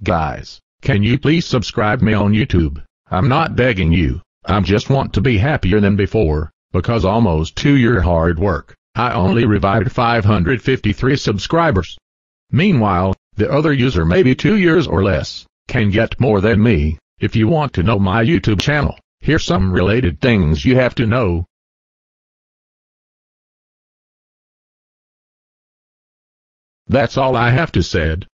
Guys, can you please subscribe me on YouTube? I'm not begging you, I just want to be happier than before, because almost 2 year hard work, I only revived 553 subscribers. Meanwhile, the other user maybe 2 years or less, can get more than me. If you want to know my YouTube channel, here's some related things you have to know. That's all I have to said.